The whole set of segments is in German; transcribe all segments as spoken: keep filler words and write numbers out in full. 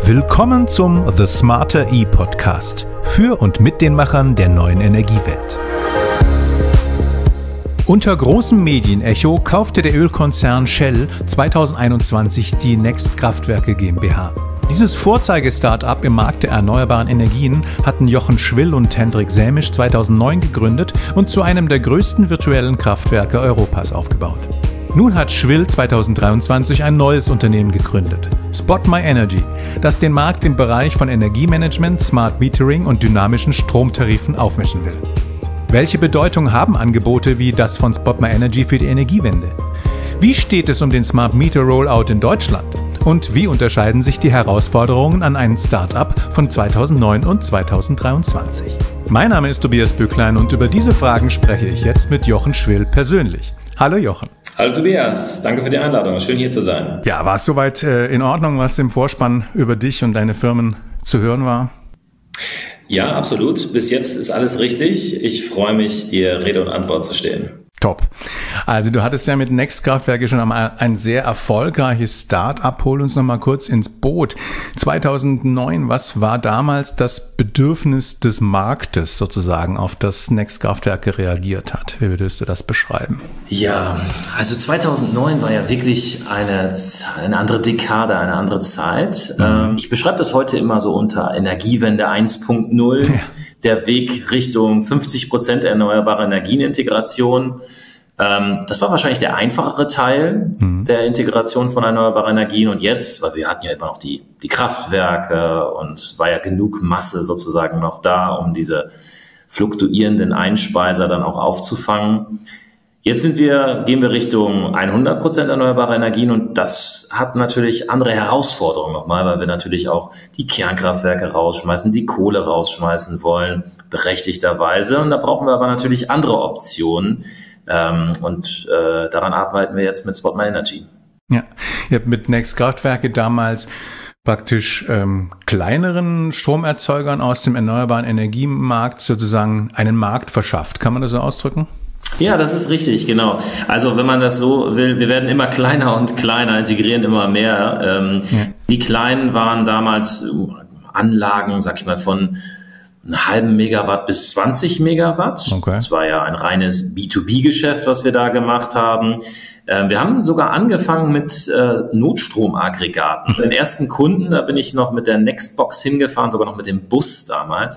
Willkommen zum The Smarter E-Podcast für und mit den Machern der neuen Energiewelt. Unter großem Medienecho kaufte der Ölkonzern Shell zweitausendeinundzwanzig die Next Kraftwerke GmbH. Dieses Vorzeige-Startup im Markt der erneuerbaren Energien hatten Jochen Schwill und Hendrik Sämisch zweitausendneun gegründet und zu einem der größten virtuellen Kraftwerke Europas aufgebaut. Nun hat Schwill zweitausenddreiundzwanzig ein neues Unternehmen gegründet, Spot My Energy, das den Markt im Bereich von Energiemanagement, Smart Metering und dynamischen Stromtarifen aufmischen will. Welche Bedeutung haben Angebote wie das von Spot My Energy für die Energiewende? Wie steht es um den Smart Meter Rollout in Deutschland? Und wie unterscheiden sich die Herausforderungen an einem Start-up von zweitausendneun und zweitausenddreiundzwanzig? Mein Name ist Tobias Böcklein und über diese Fragen spreche ich jetzt mit Jochen Schwill persönlich. Hallo Jochen. Hallo Tobias, danke für die Einladung. Schön hier zu sein. Ja, war es soweit äh, in Ordnung, was im Vorspann über dich und deine Firmen zu hören war? Ja, absolut. Bis jetzt ist alles richtig. Ich freue mich, dir Rede und Antwort zu stehen. Top. Also du hattest ja mit Next Kraftwerke schon einmal ein sehr erfolgreiches Start-up. Hol uns noch mal kurz ins Boot. zweitausendneun, was war damals das Bedürfnis des Marktes sozusagen, auf das Next Kraftwerke reagiert hat? Wie würdest du das beschreiben? Ja, also zweitausendneun war ja wirklich eine, eine andere Dekade, eine andere Zeit. Mhm. Ich beschreibe das heute immer so unter Energiewende eins Punkt null. Ja. Der Weg Richtung fünfzig Prozent erneuerbare Energienintegration. Ähm, das war wahrscheinlich der einfachere Teil mhm. der Integration von erneuerbaren Energien. Und jetzt, weil wir hatten ja immer noch die, die Kraftwerke und es war ja genug Masse sozusagen noch da, um diese fluktuierenden Einspeiser dann auch aufzufangen. Jetzt sind wir, gehen wir Richtung hundert Prozent erneuerbare Energien und das hat natürlich andere Herausforderungen nochmal, weil wir natürlich auch die Kernkraftwerke rausschmeißen, die Kohle rausschmeißen wollen, berechtigterweise. Und da brauchen wir aber natürlich andere Optionen ähm, und äh, daran arbeiten wir jetzt mit Spot My Energy. Ja, ihr habt mit Next Kraftwerke damals praktisch ähm, kleineren Stromerzeugern aus dem erneuerbaren Energiemarkt sozusagen einen Markt verschafft. Kann man das so ausdrücken? Ja, das ist richtig, genau. Also wenn man das so will, wir werden immer kleiner und kleiner, integrieren immer mehr. Ähm, ja. Die Kleinen waren damals Anlagen, sag ich mal, von einem halben Megawatt bis zwanzig Megawatt. Okay. Das war ja ein reines B zwei B-Geschäft, was wir da gemacht haben. Ähm, wir haben sogar angefangen mit äh, Notstromaggregaten. Mhm. Den ersten Kunden, da bin ich noch mit der Nextbox hingefahren, sogar noch mit dem Bus damals,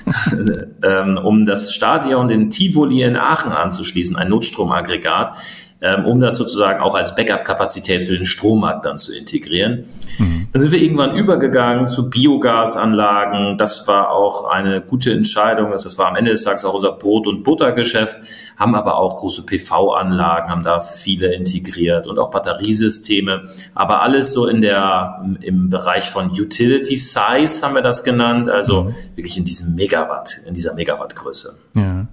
ähm, um das Stadion, den Tivoli in Aachen anzuschließen, ein Notstromaggregat, ähm, um das sozusagen auch als Backup-Kapazität für den Strommarkt dann zu integrieren. Mhm. Dann sind wir irgendwann übergegangen zu Biogasanlagen. Das war auch eine gute Entscheidung. Das war am Ende des Tages auch unser Brot- und Buttergeschäft, haben aber auch große P V-Anlagen, haben da viele integriert und auch Batteriesysteme. Aber alles so in der, im, im Bereich von Utility Size haben wir das genannt, also mhm. wirklich in diesem Megawatt, in dieser Megawattgröße. Ja.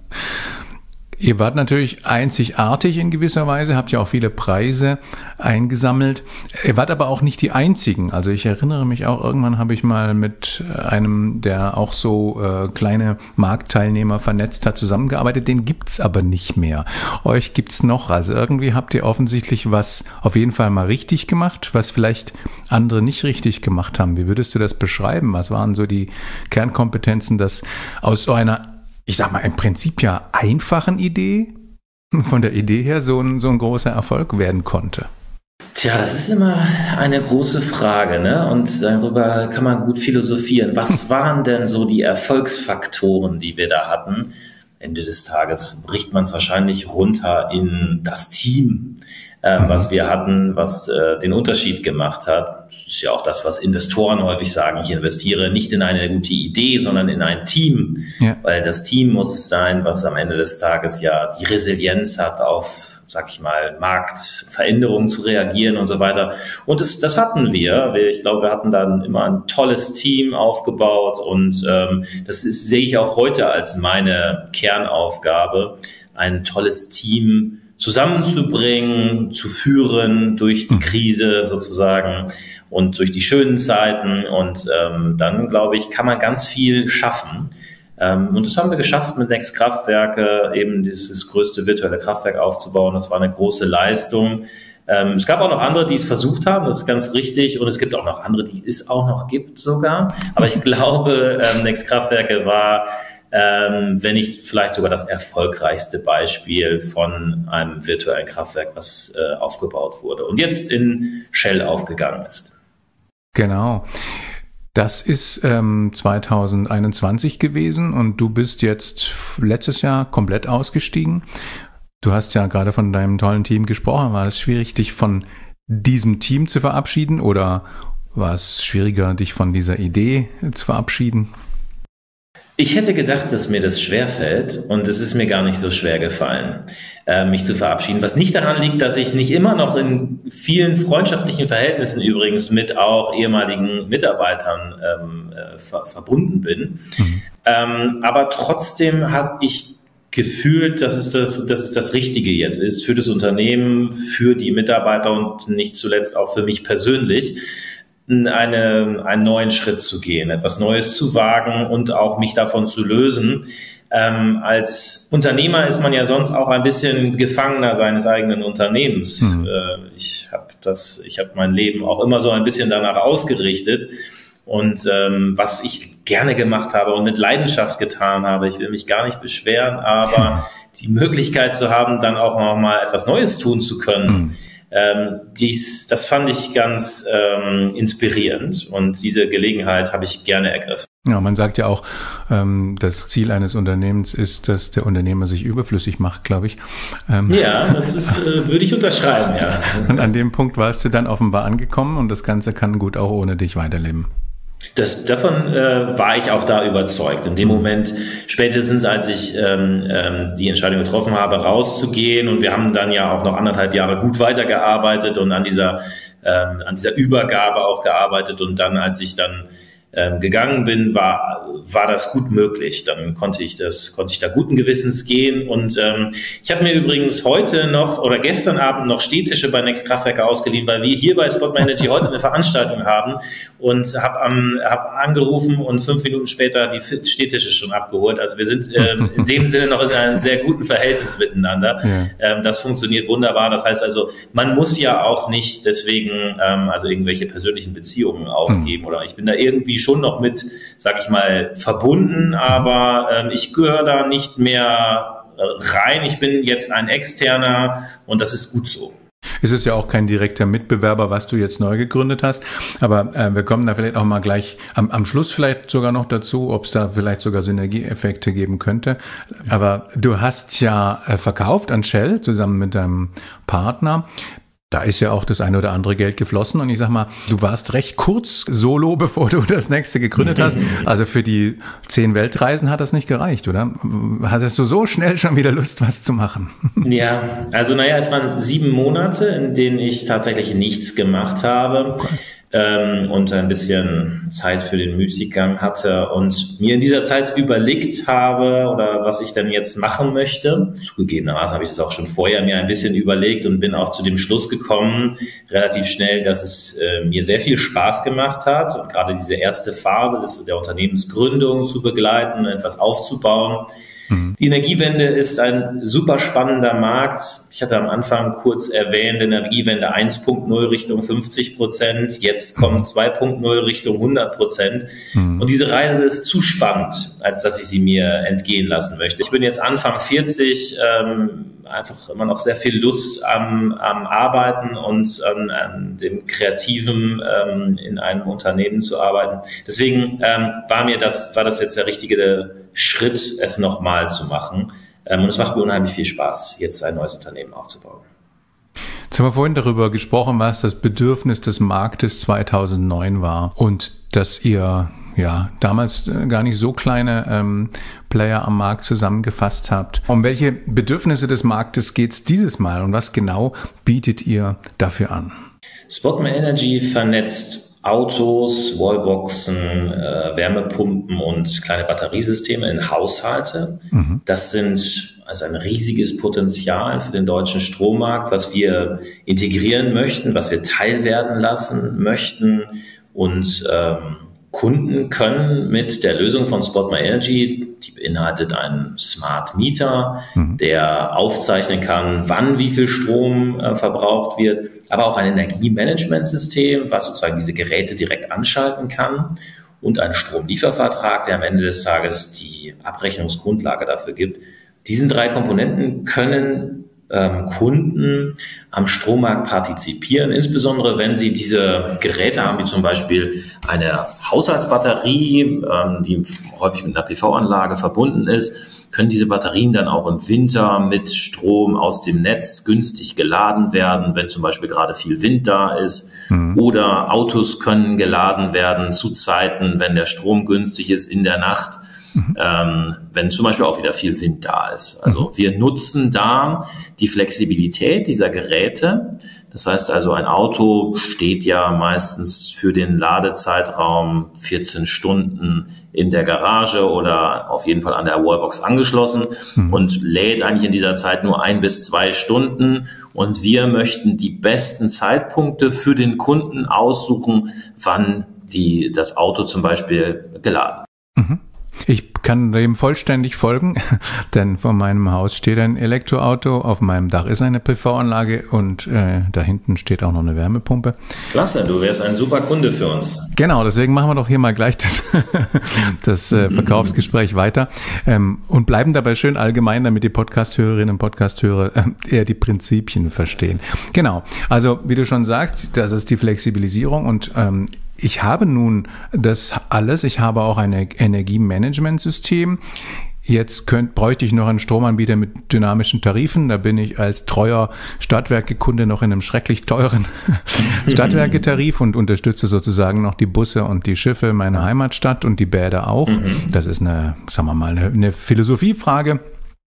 Ihr wart natürlich einzigartig in gewisser Weise, habt ja auch viele Preise eingesammelt. Ihr wart aber auch nicht die Einzigen. Also ich erinnere mich auch, irgendwann habe ich mal mit einem, der auch so äh, kleine Marktteilnehmer vernetzt hat, zusammengearbeitet. Den gibt's aber nicht mehr. Euch gibt's noch. Also irgendwie habt ihr offensichtlich was auf jeden Fall mal richtig gemacht, was vielleicht andere nicht richtig gemacht haben. Wie würdest du das beschreiben? Was waren so die Kernkompetenzen, dass aus so einer, ich sag mal, im Prinzip ja einfachen Idee, von der Idee her so ein, so ein großer Erfolg werden konnte? Tja, das ist immer eine große Frage, ne? Und darüber kann man gut philosophieren. Was waren denn so die Erfolgsfaktoren, die wir da hatten? Ende des Tages bricht man es wahrscheinlich runter in das Team, äh, mhm. was wir hatten, was äh, den Unterschied gemacht hat. Das ist ja auch das, was Investoren häufig sagen. Ich investiere nicht in eine gute Idee, sondern in ein Team. Ja. Weil das Team muss es sein, was am Ende des Tages ja die Resilienz hat, auf, sag ich mal, Marktveränderungen zu reagieren und so weiter. Und das, das hatten wir. Ich glaube, wir hatten dann immer ein tolles Team aufgebaut und ähm, das ist, sehe ich auch heute als meine Kernaufgabe, ein tolles Team zusammenzubringen, zu führen durch die Krise sozusagen und durch die schönen Zeiten. Und ähm, dann, glaube ich, kann man ganz viel schaffen. Ähm, und das haben wir geschafft mit Next Kraftwerke, eben dieses größte virtuelle Kraftwerk aufzubauen. Das war eine große Leistung. Ähm, es gab auch noch andere, die es versucht haben, das ist ganz richtig. Und es gibt auch noch andere, die es auch noch gibt sogar. Aber ich glaube, ähm, Next Kraftwerke war, ähm, wenn nicht vielleicht sogar das erfolgreichste Beispiel von einem virtuellen Kraftwerk, was äh, aufgebaut wurde und jetzt in Shell aufgegangen ist. Genau. Das ist ähm, zwanzig einundzwanzig gewesen und du bist jetzt letztes Jahr komplett ausgestiegen. Du hast ja gerade von deinem tollen Team gesprochen. War es schwierig, dich von diesem Team zu verabschieden oder war es schwieriger, dich von dieser Idee zu verabschieden? Ich hätte gedacht, dass mir das schwerfällt und es ist mir gar nicht so schwer gefallen, äh, mich zu verabschieden. Was nicht daran liegt, dass ich nicht immer noch in vielen freundschaftlichen Verhältnissen übrigens mit auch ehemaligen Mitarbeitern ähm, äh, ver- verbunden bin. Mhm. Ähm, aber trotzdem habe ich gefühlt, dass es das, dass es das Richtige jetzt ist für das Unternehmen, für die Mitarbeiter und nicht zuletzt auch für mich persönlich, eine, einen neuen Schritt zu gehen, etwas Neues zu wagen und auch mich davon zu lösen. Ähm, als Unternehmer ist man ja sonst auch ein bisschen Gefangener seines eigenen Unternehmens. Mhm. Äh, ich habe das, ich habe mein Leben auch immer so ein bisschen danach ausgerichtet. Und ähm, was ich gerne gemacht habe und mit Leidenschaft getan habe, ich will mich gar nicht beschweren, aber die Möglichkeit zu haben, dann auch noch mal etwas Neues tun zu können, mhm. ähm, dies, das fand ich ganz ähm, inspirierend und diese Gelegenheit habe ich gerne ergriffen. Ja, man sagt ja auch, ähm, das Ziel eines Unternehmens ist, dass der Unternehmer sich überflüssig macht, glaube ich. Ähm, ja, das ist, äh, würde ich unterschreiben, ja. Und an dem Punkt warst du dann offenbar angekommen und das Ganze kann gut auch ohne dich weiterleben. Das, davon äh, war ich auch da überzeugt. In dem Moment, spätestens als ich ähm, ähm, die Entscheidung getroffen habe, rauszugehen, und wir haben dann ja auch noch anderthalb Jahre gut weitergearbeitet und an dieser, ähm, an dieser Übergabe auch gearbeitet. Und dann, als ich dann ähm, gegangen bin, war war das gut möglich. Dann konnte ich das, konnte ich da guten Gewissens gehen. Und ähm, ich habe mir übrigens heute noch oder gestern Abend noch Stehtische bei Next Kraftwerke ausgeliehen, weil wir hier bei Spot Energy heute eine Veranstaltung haben und habe am hab angerufen und fünf Minuten später die Stehtische schon abgeholt. Also wir sind ähm, in dem Sinne noch in einem sehr guten Verhältnis miteinander. Ja. Ähm, das funktioniert wunderbar. Das heißt also, man muss ja auch nicht deswegen ähm, also irgendwelche persönlichen Beziehungen aufgeben. Mhm. Oder ich bin da irgendwie schon noch mit, sag ich mal, verbunden, aber ähm, ich gehöre da nicht mehr rein. Ich bin jetzt ein Externer und das ist gut so. Es ist ja auch kein direkter Mitbewerber, was du jetzt neu gegründet hast, aber äh, wir kommen da vielleicht auch mal gleich am, am Schluss vielleicht sogar noch dazu, ob es da vielleicht sogar Synergieeffekte geben könnte. Aber du hast ja äh, verkauft an Shell zusammen mit deinem Partner. Da ist ja auch das eine oder andere Geld geflossen und ich sag mal, du warst recht kurz solo, bevor du das nächste gegründet hast. Also für die zehn Weltreisen hat das nicht gereicht, oder? Hattest du so schnell schon wieder Lust, was zu machen? Ja, also naja, es waren sieben Monate, in denen ich tatsächlich nichts gemacht habe. Okay. Ähm, und ein bisschen Zeit für den Müßiggang hatte und mir in dieser Zeit überlegt habe oder was ich denn jetzt machen möchte. Zugegebenermaßen habe ich das auch schon vorher mir ein bisschen überlegt und bin auch zu dem Schluss gekommen, relativ schnell, dass es äh, mir sehr viel Spaß gemacht hat und gerade diese erste Phase des, der Unternehmensgründung zu begleiten, etwas aufzubauen. Die Energiewende ist ein super spannender Markt. Ich hatte am Anfang kurz erwähnt, Energiewende eins Punkt null Richtung fünfzig Prozent. Jetzt kommt zwei Punkt null Richtung hundert Prozent. Mhm. Und diese Reise ist zu spannend, als dass ich sie mir entgehen lassen möchte. Ich bin jetzt Anfang vierzig, ähm, einfach immer noch sehr viel Lust am, am Arbeiten und an, an dem Kreativen ähm, in einem Unternehmen zu arbeiten. Deswegen ähm, war mir das, war das jetzt der richtige Schritt, es nochmal zu machen. Und es macht mir unheimlich viel Spaß, jetzt ein neues Unternehmen aufzubauen. Jetzt haben wir vorhin darüber gesprochen, was das Bedürfnis des Marktes zweitausendneun war und dass ihr ja damals gar nicht so kleine ähm, Player am Markt zusammengefasst habt. Um welche Bedürfnisse des Marktes geht es dieses Mal und was genau bietet ihr dafür an? Spot Energy vernetzt Autos, Wallboxen, äh, Wärmepumpen und kleine Batteriesysteme in Haushalte. Mhm. Das sind also ein riesiges Potenzial für den deutschen Strommarkt, was wir integrieren möchten, was wir teilwerden lassen möchten und ähm, Kunden können mit der Lösung von Spot My Energy, die beinhaltet einen Smart Meter, mhm. der aufzeichnen kann, wann wie viel Strom äh, verbraucht wird, aber auch ein Energiemanagementsystem, was sozusagen diese Geräte direkt anschalten kann, und ein Stromliefervertrag, der am Ende des Tages die Abrechnungsgrundlage dafür gibt. Diesen drei Komponenten können ähm, Kunden am Strommarkt partizipieren, insbesondere wenn sie diese Geräte haben, wie zum Beispiel eine Haushaltsbatterie, ähm, die häufig mit einer P V-Anlage verbunden ist, können diese Batterien dann auch im Winter mit Strom aus dem Netz günstig geladen werden, wenn zum Beispiel gerade viel Wind da ist. Mhm. Oder Autos können geladen werden zu Zeiten, wenn der Strom günstig ist in der Nacht. Mhm. Ähm, wenn zum Beispiel auch wieder viel Wind da ist. Also mhm. wir nutzen da die Flexibilität dieser Geräte. Das heißt also, ein Auto steht ja meistens für den Ladezeitraum vierzehn Stunden in der Garage oder auf jeden Fall an der Wallbox angeschlossen mhm. und lädt eigentlich in dieser Zeit nur ein bis zwei Stunden. Und wir möchten die besten Zeitpunkte für den Kunden aussuchen, wann die, das Auto zum Beispiel geladen wird. Mhm. Ich kann dem vollständig folgen, denn vor meinem Haus steht ein Elektroauto, auf meinem Dach ist eine P V-Anlage und äh, da hinten steht auch noch eine Wärmepumpe. Klasse, du wärst ein super Kunde für uns. Genau, deswegen machen wir doch hier mal gleich das, das äh, Verkaufsgespräch weiter ähm, und bleiben dabei schön allgemein, damit die Podcast-Hörerinnen und Podcast-Hörer äh, eher die Prinzipien verstehen. Genau, also wie du schon sagst, das ist die Flexibilisierung und ähm, ich habe nun das alles. Ich habe auch ein Energiemanagementsystem. Jetzt könnt, bräuchte ich noch einen Stromanbieter mit dynamischen Tarifen. Da bin ich als treuer Stadtwerke-Kunde noch in einem schrecklich teuren Stadtwerketarif und unterstütze sozusagen noch die Busse und die Schiffe meiner Heimatstadt und die Bäder auch. Das ist eine, sagen wir mal, eine, eine Philosophiefrage.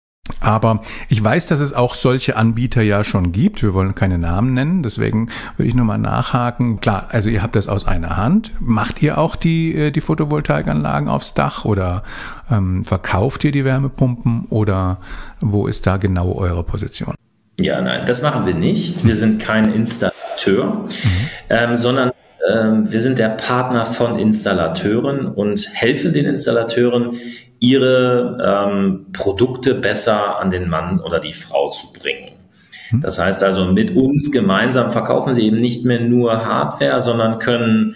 Aber ich weiß, dass es auch solche Anbieter ja schon gibt. Wir wollen keine Namen nennen, deswegen würde ich nochmal nachhaken. Klar, also ihr habt das aus einer Hand. Macht ihr auch die, die Photovoltaikanlagen aufs Dach oder ähm, verkauft ihr die Wärmepumpen oder wo ist da genau eure Position? Ja, nein, das machen wir nicht. Wir sind kein Installateur, mhm. ähm, sondern ähm, wir sind der Partner von Installateuren und helfen den Installateuren, ihre ähm, Produkte besser an den Mann oder die Frau zu bringen. Das heißt also, mit uns gemeinsam verkaufen sie eben nicht mehr nur Hardware, sondern können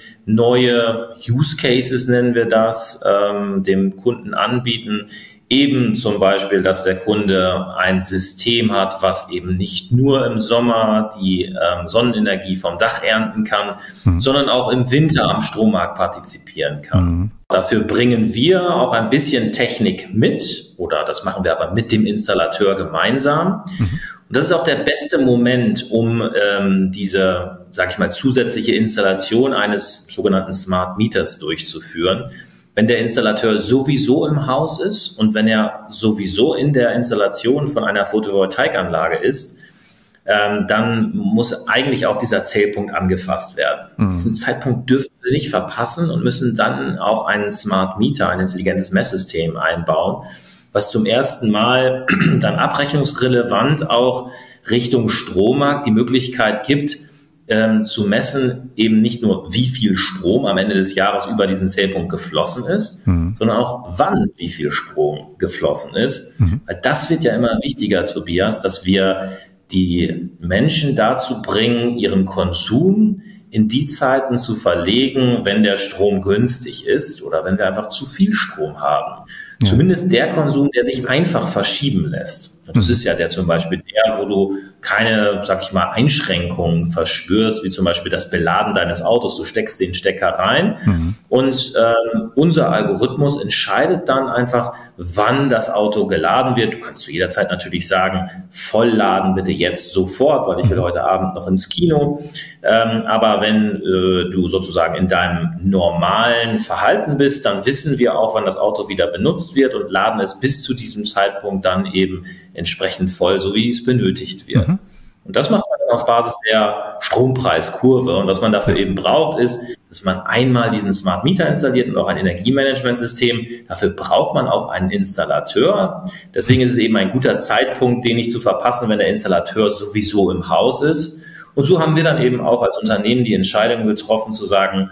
neue Use Cases, nennen wir das, ähm, dem Kunden anbieten. Eben zum Beispiel, dass der Kunde ein System hat, was eben nicht nur im Sommer die ähm, Sonnenenergie vom Dach ernten kann, mhm. sondern auch im Winter am Strommarkt partizipieren kann. Mhm. Dafür bringen wir auch ein bisschen Technik mit, oder das machen wir aber mit dem Installateur gemeinsam. Mhm. Und das ist auch der beste Moment, um ähm, diese, sag ich mal, zusätzliche Installation eines sogenannten Smart Meters durchzuführen. Wenn der Installateur sowieso im Haus ist und wenn er sowieso in der Installation von einer Photovoltaikanlage ist, ähm, dann muss eigentlich auch dieser Zählpunkt angefasst werden. Mhm. Diesen Zeitpunkt dürfen wir nicht verpassen und müssen dann auch einen Smart Meter, ein intelligentes Messsystem einbauen, was zum ersten Mal dann abrechnungsrelevant auch Richtung Strommarkt die Möglichkeit gibt, Ähm, zu messen, eben nicht nur, wie viel Strom am Ende des Jahres über diesen Zählpunkt geflossen ist, mhm. sondern auch, wann wie viel Strom geflossen ist. Mhm. Weil das wird ja immer wichtiger, Tobias, dass wir die Menschen dazu bringen, ihren Konsum in die Zeiten zu verlegen, wenn der Strom günstig ist oder wenn wir einfach zu viel Strom haben. Ja. Zumindest der Konsum, der sich einfach verschieben lässt. Und das mhm. ist ja der zum Beispiel der, wo du keine, sag ich mal, Einschränkungen verspürst, wie zum Beispiel das Beladen deines Autos. Du steckst den Stecker rein mhm. und ähm, unser Algorithmus entscheidet dann einfach, wann das Auto geladen wird. Du kannst zu jeder Zeit natürlich sagen, vollladen bitte jetzt sofort, weil ich will heute Abend noch ins Kino. Ähm, aber wenn äh, du sozusagen in deinem normalen Verhalten bist, dann wissen wir auch, wann das Auto wieder benutzt wird und laden es bis zu diesem Zeitpunkt dann eben entsprechend voll, so wie es benötigt wird. Mhm. Und das macht man dann auf Basis der Strompreiskurve. Und was man dafür eben braucht, ist, dass man einmal diesen Smart Meter installiert und auch ein Energiemanagementsystem. Dafür braucht man auch einen Installateur. Deswegen ist es eben ein guter Zeitpunkt, den nicht zu verpassen, wenn der Installateur sowieso im Haus ist. Und so haben wir dann eben auch als Unternehmen die Entscheidung getroffen, zu sagen,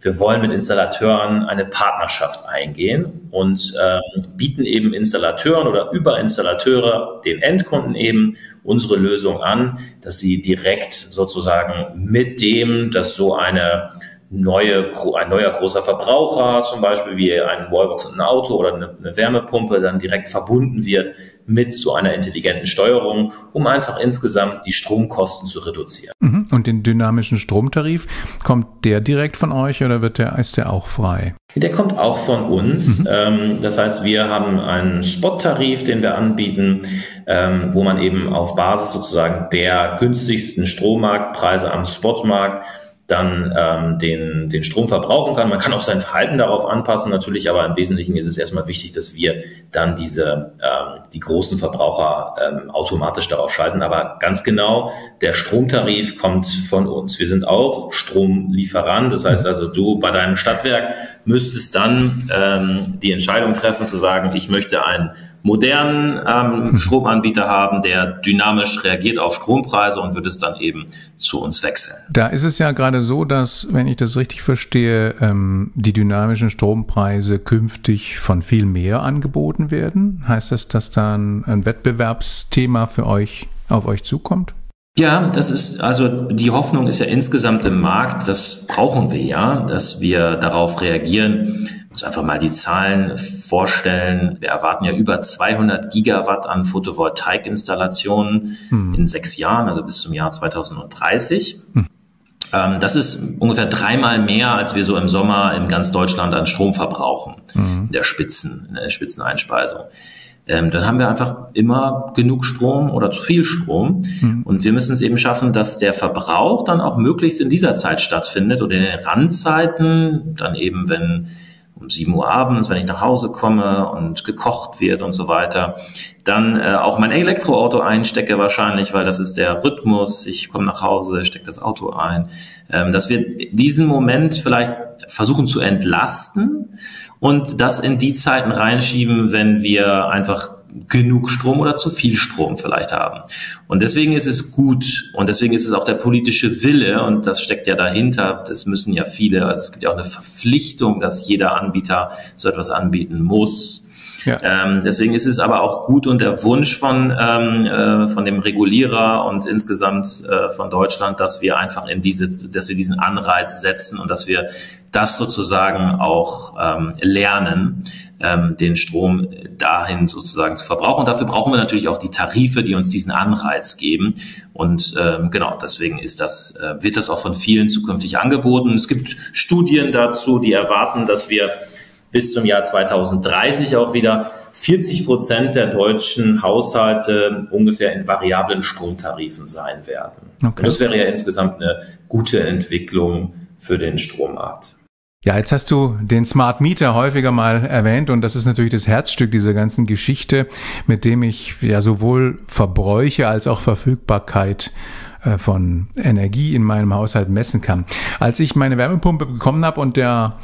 wir wollen mit Installateuren eine Partnerschaft eingehen und ähm, bieten eben Installateuren oder über Installateure den Endkunden eben unsere Lösung an, dass sie direkt sozusagen mit dem, dass so eine neue, ein neuer großer Verbraucher, zum Beispiel wie ein Wallbox und ein Auto oder eine, eine Wärmepumpe, dann direkt verbunden wird mit so einer intelligenten Steuerung, um einfach insgesamt die Stromkosten zu reduzieren. Und den dynamischen Stromtarif, kommt der direkt von euch oder wird der, ist der auch frei? Der kommt auch von uns. Mhm. Ähm, das heißt, wir haben einen Spot-Tarif, den wir anbieten, ähm, wo man eben auf Basis sozusagen der günstigsten Strommarktpreise am Spotmarkt dann ähm, den, den Strom verbrauchen kann. Man kann auch sein Verhalten darauf anpassen natürlich, aber im Wesentlichen ist es erstmal wichtig, dass wir dann diese ähm, die großen Verbraucher ähm, automatisch darauf schalten. Aber ganz genau, der Stromtarif kommt von uns. Wir sind auch Stromlieferant. Das heißt also, du bei deinem Stadtwerk müsstest dann ähm, die Entscheidung treffen, zu sagen, ich möchte einen modernen ähm, Stromanbieter haben, der dynamisch reagiert auf Strompreise und wird es dann eben zu uns wechseln. Da ist es ja gerade so, dass, wenn ich das richtig verstehe, ähm, die dynamischen Strompreise künftig von viel mehr angeboten werden. Heißt das, dass da ein, ein Wettbewerbsthema für euch auf euch zukommt? Ja, das ist, also die Hoffnung ist ja insgesamt im Markt, das brauchen wir ja, dass wir darauf reagieren. Uns einfach mal die Zahlen vorstellen. Wir erwarten ja über zweihundert Gigawatt an Photovoltaikinstallationen hm. in sechs Jahren, also bis zum Jahr zweitausenddreißig. Hm. Ähm, das ist ungefähr dreimal mehr, als wir so im Sommer in ganz Deutschland an Strom verbrauchen, hm. in der Spitzen, in der Spitzeneinspeisung. Ähm, dann haben wir einfach immer genug Strom oder zu viel Strom. Mhm. Und wir müssen es eben schaffen, dass der Verbrauch dann auch möglichst in dieser Zeit stattfindet oder in den Randzeiten, dann eben, wenn um sieben Uhr abends, wenn ich nach Hause komme und gekocht wird und so weiter, dann äh, auch mein Elektroauto einstecke wahrscheinlich, weil das ist der Rhythmus. Ich komme nach Hause, stecke das Auto ein. Ähm, dass wir diesen Moment vielleicht versuchen zu entlasten und das in die Zeiten reinschieben, wenn wir einfach genug Strom oder zu viel Strom vielleicht haben. Und deswegen ist es gut und deswegen ist es auch der politische Wille und das steckt ja dahinter. Das müssen ja viele, also es gibt ja auch eine Verpflichtung, dass jeder Anbieter so etwas anbieten muss. Ja. Ähm, deswegen ist es aber auch gut und der Wunsch von ähm, äh, von dem Regulierer und insgesamt äh, von Deutschland, dass wir einfach in diese, dass wir diesen Anreiz setzen und dass wir das sozusagen auch ähm, lernen, ähm, den Strom dahin sozusagen zu verbrauchen. Und dafür brauchen wir natürlich auch die Tarife, die uns diesen Anreiz geben. Und ähm, genau, deswegen ist das, äh, wird das auch von vielen zukünftig angeboten. Es gibt Studien dazu, die erwarten, dass wir bis zum Jahr zweitausenddreißig auch wieder vierzig Prozent der deutschen Haushalte ungefähr in variablen Stromtarifen sein werden. Okay. Und das wäre ja insgesamt eine gute Entwicklung für den Strommarkt. Ja, jetzt hast du den Smart Meter häufiger mal erwähnt und das ist natürlich das Herzstück dieser ganzen Geschichte, mit dem ich ja sowohl Verbräuche als auch Verfügbarkeit äh, von Energie in meinem Haushalt messen kann. Als ich meine Wärmepumpe bekommen habe und der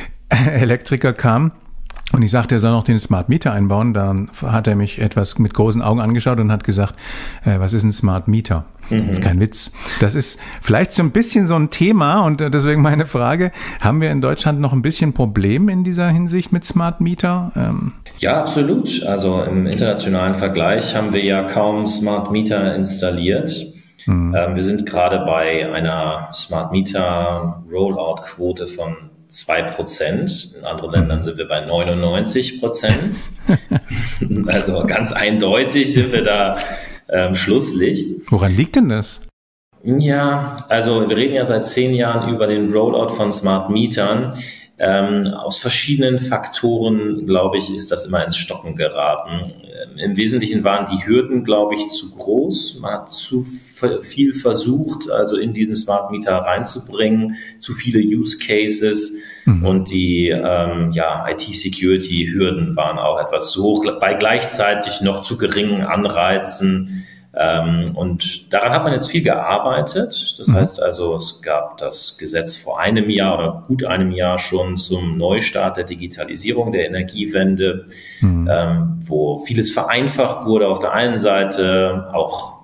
Elektriker kam und ich sagte, er soll noch den Smart Meter einbauen, dann hat er mich etwas mit großen Augen angeschaut und hat gesagt, äh, was ist ein Smart Meter? Mhm. Das ist kein Witz. Das ist vielleicht so ein bisschen so ein Thema und deswegen meine Frage, haben wir in Deutschland noch ein bisschen Problem in dieser Hinsicht mit Smart Meter? Ähm ja, absolut. Also im internationalen Vergleich haben wir ja kaum Smart Meter installiert. Mhm. Ähm, wir sind gerade bei einer Smart Meter Rollout-Quote von zwei Prozent. In anderen Ländern sind wir bei neunundneunzig Prozent. Also ganz eindeutig sind wir da ähm, Schlusslicht. Woran liegt denn das? Ja, also wir reden ja seit zehn Jahren über den Rollout von Smart Mietern. Ähm, aus verschiedenen Faktoren, glaube ich, ist das immer ins Stocken geraten. Ähm, Im Wesentlichen waren die Hürden, glaube ich, zu groß. Man hat zu viel versucht, also in diesen Smart Meter reinzubringen, zu viele Use Cases mhm. und die ähm, ja, I T-Security-Hürden waren auch etwas zu hoch, bei gleichzeitig noch zu geringen Anreizen. Ähm, und daran hat man jetzt viel gearbeitet. Das mhm. heißt also, es gab das Gesetz vor einem Jahr oder gut einem Jahr schon zum Neustart der Digitalisierung der Energiewende, mhm. ähm, wo vieles vereinfacht wurde. Auf der einen Seite auch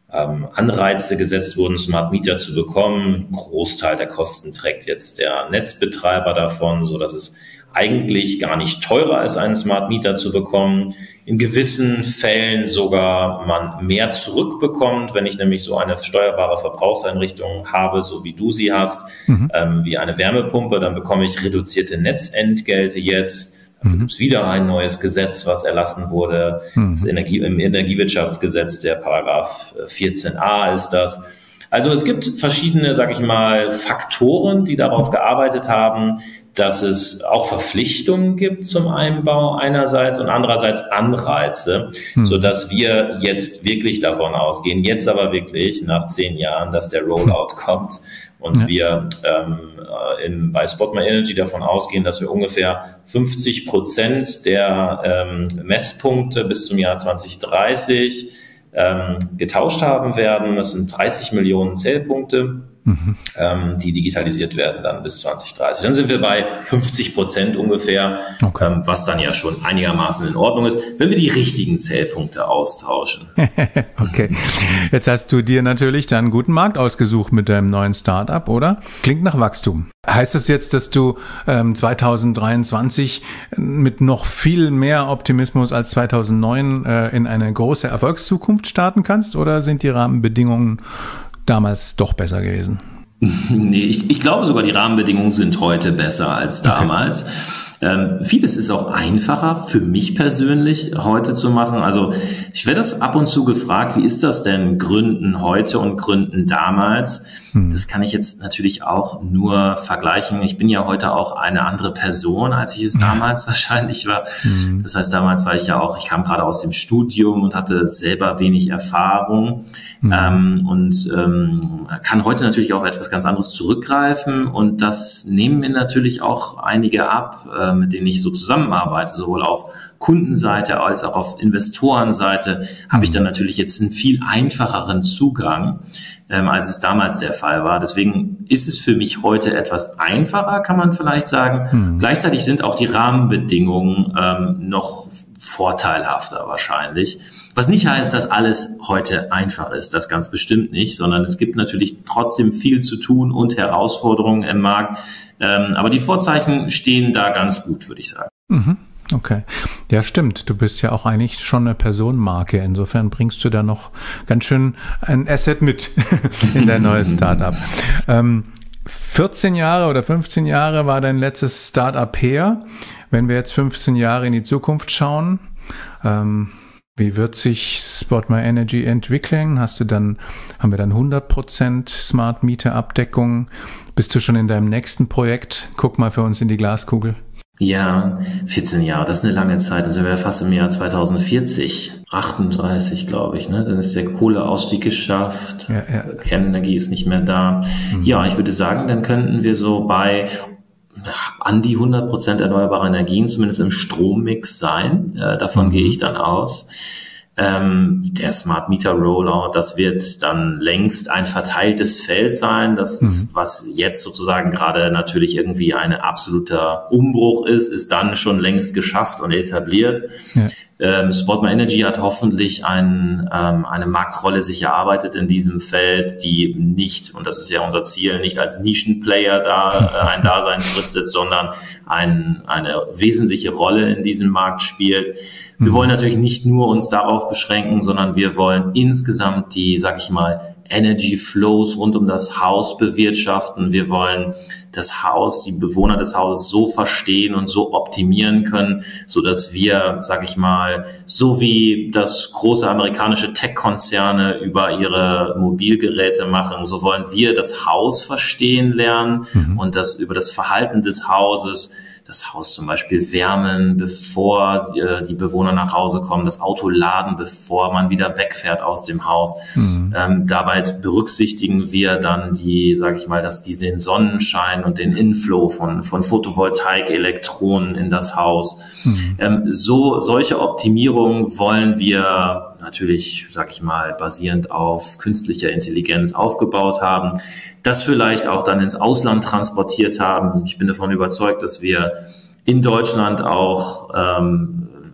ähm, Anreize gesetzt wurden, Smart Meter zu bekommen. Ein Großteil der Kosten trägt jetzt der Netzbetreiber davon, so dass es eigentlich gar nicht teurer ist, einen Smart Meter zu bekommen. In gewissen Fällen sogar man mehr zurückbekommt, wenn ich nämlich so eine steuerbare Verbrauchseinrichtung habe, so wie du sie hast, mhm. ähm, wie eine Wärmepumpe, dann bekomme ich reduzierte Netzentgelte jetzt. Dafür mhm. gibt es wieder ein neues Gesetz, was erlassen wurde. Mhm. Das Energie, im Energiewirtschaftsgesetz, der Paragraph vierzehn a ist das. Also es gibt verschiedene, sage ich mal, Faktoren, die darauf gearbeitet haben, dass es auch Verpflichtungen gibt zum Einbau einerseits und andererseits Anreize, hm. sodass wir jetzt wirklich davon ausgehen, jetzt aber wirklich nach zehn Jahren, dass der Rollout kommt und ja. wir ähm, in, bei Spot My Energy davon ausgehen, dass wir ungefähr fünfzig Prozent der ähm, Messpunkte bis zum Jahr zwanzig dreißig ähm, getauscht haben werden. Das sind dreißig Millionen Zählpunkte. Mhm. Ähm, die digitalisiert werden dann bis zwanzig dreißig. Dann sind wir bei fünfzig Prozent ungefähr, okay. ähm, was dann ja schon einigermaßen in Ordnung ist, wenn wir die richtigen Zählpunkte austauschen. Okay, jetzt hast du dir natürlich dann einen guten Markt ausgesucht mit deinem neuen Startup, oder? Klingt nach Wachstum. Heißt das jetzt, dass du ähm, zwanzig dreiundzwanzig mit noch viel mehr Optimismus als zweitausendneun äh, in eine große Erfolgszukunft starten kannst, oder sind die Rahmenbedingungen damals doch besser gewesen? Nee, ich, ich glaube sogar, die Rahmenbedingungen sind heute besser als damals. Okay. Ähm, vieles ist auch einfacher für mich persönlich heute zu machen. Also ich werde das ab und zu gefragt, wie ist das denn Gründen heute und Gründen damals? Hm. Das kann ich jetzt natürlich auch nur vergleichen. Ich bin ja heute auch eine andere Person, als ich es damals wahrscheinlich war. Hm. Das heißt, damals war ich ja auch, ich kam gerade aus dem Studium und hatte selber wenig Erfahrung. Hm. Ähm, und ähm, kann heute natürlich auf etwas ganz anderes zurückgreifen. Und das nehmen mir natürlich auch einige ab, äh, mit denen ich so zusammenarbeite, sowohl auf Kundenseite als auch auf Investorenseite, habe ich dann natürlich jetzt einen viel einfacheren Zugang, ähm, als es damals der Fall war. Deswegen ist es für mich heute etwas einfacher, kann man vielleicht sagen. Mhm. Gleichzeitig sind auch die Rahmenbedingungen ähm, noch vorteilhafter wahrscheinlich. Was nicht heißt, dass alles heute einfach ist, das ganz bestimmt nicht, sondern es gibt natürlich trotzdem viel zu tun und Herausforderungen im Markt. Ähm, aber die Vorzeichen stehen da ganz gut, würde ich sagen. Mhm. Okay. Ja, stimmt. Du bist ja auch eigentlich schon eine Personenmarke. Insofern bringst du da noch ganz schön ein Asset mit in dein neues Startup. Ähm, vierzehn Jahre oder fünfzehn Jahre war dein letztes Startup her. Wenn wir jetzt fünfzehn Jahre in die Zukunft schauen, ähm, wie wird sich Spot My Energy entwickeln? Hast du dann, haben wir dann hundert Prozent Smart Meter Abdeckung? Bist du schon in deinem nächsten Projekt? Guck mal für uns in die Glaskugel. Ja, vierzehn Jahre, das ist eine lange Zeit. Da sind wir fast im Jahr zweitausendvierzig, achtunddreißig, glaube ich. Ne? Dann ist der Kohleausstieg geschafft, ja, ja. Kernenergie ist nicht mehr da. Mhm. Ja, ich würde sagen, dann könnten wir so bei an die hundert Prozent erneuerbare Energien, zumindest im Strommix sein. Äh, davon mhm. gehe ich dann aus. Ähm, der Smart Meter Rollout, das wird dann längst ein verteiltes Feld sein. Das ist, mhm. was jetzt sozusagen gerade natürlich irgendwie ein absoluter Umbruch ist, ist dann schon längst geschafft und etabliert. Ja. Ähm, Spot My Energy hat hoffentlich ein, ähm, eine Marktrolle sich erarbeitet in diesem Feld, die nicht, und das ist ja unser Ziel, nicht als Nischenplayer da äh, ein Dasein fristet, sondern ein, eine wesentliche Rolle in diesem Markt spielt. Wir wollen natürlich nicht nur uns darauf beschränken, sondern wir wollen insgesamt die, sag ich mal, Energy Flows rund um das Haus bewirtschaften. Wir wollen das Haus, die Bewohner des Hauses so verstehen und so optimieren können, so dass wir, sag ich mal, so wie das große amerikanische Tech-Konzerne über ihre Mobilgeräte machen, so wollen wir das Haus verstehen lernen mhm. und das über das Verhalten des Hauses, das Haus zum Beispiel wärmen, bevor äh, die Bewohner nach Hause kommen, das Auto laden, bevor man wieder wegfährt aus dem Haus. Mhm. Ähm, dabei berücksichtigen wir dann die, sage ich mal, dass die den Sonnenschein und den Inflow von von Photovoltaik-Elektronen in das Haus. Mhm. Ähm, so solche Optimierungen wollen wir natürlich, sag ich mal, basierend auf künstlicher Intelligenz aufgebaut haben, das vielleicht auch dann ins Ausland transportiert haben. Ich bin davon überzeugt, dass wir in Deutschland auch ähm,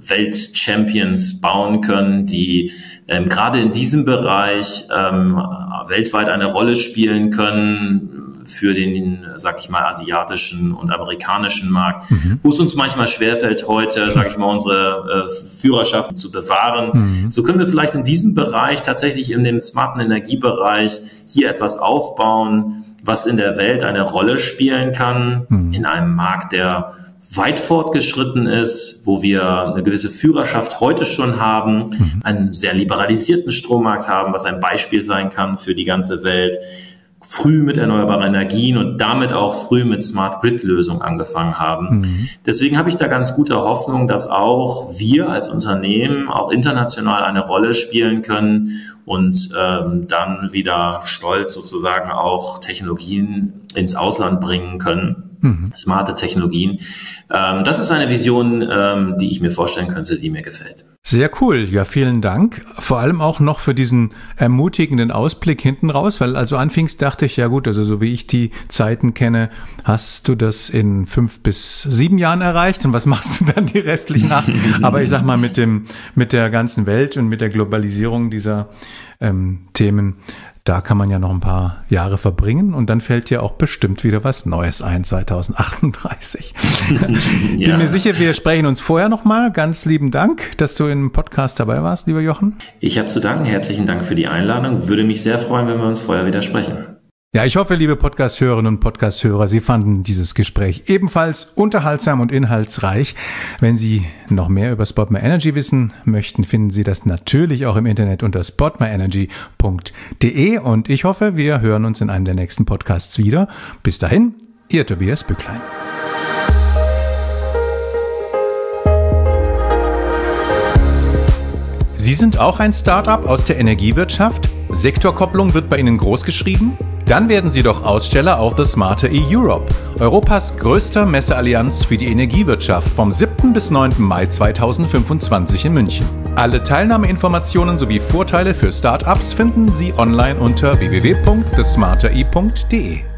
Weltchampions bauen können, die ähm, gerade in diesem Bereich ähm, weltweit eine Rolle spielen können für den, sag ich mal, asiatischen und amerikanischen Markt, mhm. wo es uns manchmal schwerfällt, heute, sag ich mal, unsere äh, Führerschaften zu bewahren. Mhm. So können wir vielleicht in diesem Bereich, tatsächlich in dem smarten Energiebereich, hier etwas aufbauen, was in der Welt eine Rolle spielen kann, mhm. in einem Markt, der weit fortgeschritten ist, wo wir eine gewisse Führerschaft heute schon haben, mhm. einen sehr liberalisierten Strommarkt haben, was ein Beispiel sein kann für die ganze Welt, früh mit erneuerbaren Energien und damit auch früh mit Smart Grid Lösungen angefangen haben. Mhm. Deswegen habe ich da ganz gute Hoffnung, dass auch wir als Unternehmen auch international eine Rolle spielen können und ähm, dann wieder stolz sozusagen auch Technologien ins Ausland bringen können. Mhm. Smarte Technologien. Ähm, das ist eine Vision, ähm, die ich mir vorstellen könnte, die mir gefällt. Sehr cool. Ja, vielen Dank. Vor allem auch noch für diesen ermutigenden Ausblick hinten raus, weil also anfingst dachte ich, ja gut, also so wie ich die Zeiten kenne, hast du das in fünf bis sieben Jahren erreicht und was machst du dann die restlichen acht? Aber ich sag mal, mit dem, mit der ganzen Welt und mit der Globalisierung dieser ähm, Themen, da kann man ja noch ein paar Jahre verbringen und dann fällt dir auch bestimmt wieder was Neues ein, zwanzig achtunddreißig. Ja. Bin mir sicher, wir sprechen uns vorher nochmal. Ganz lieben Dank, dass du im Podcast dabei warst, lieber Jochen. Ich habe zu danken. Herzlichen Dank für die Einladung. Würde mich sehr freuen, wenn wir uns vorher wieder sprechen. Ja, ich hoffe, liebe Podcast-Hörerinnen und Podcast-Hörer, Sie fanden dieses Gespräch ebenfalls unterhaltsam und inhaltsreich. Wenn Sie noch mehr über Spot My Energy wissen möchten, finden Sie das natürlich auch im Internet unter spot my energy punkt de und ich hoffe, wir hören uns in einem der nächsten Podcasts wieder. Bis dahin, Ihr Tobias Bücklein. Sie sind auch ein Start-up aus der Energiewirtschaft? Sektorkopplung wird bei Ihnen großgeschrieben? Dann werden Sie doch Aussteller auf The Smarter E Europe, Europas größter Messeallianz für die Energiewirtschaft vom siebten bis neunten Mai zweitausendfünfundzwanzig in München. Alle Teilnahmeinformationen sowie Vorteile für Start-ups finden Sie online unter w w w punkt the smarter e punkt de.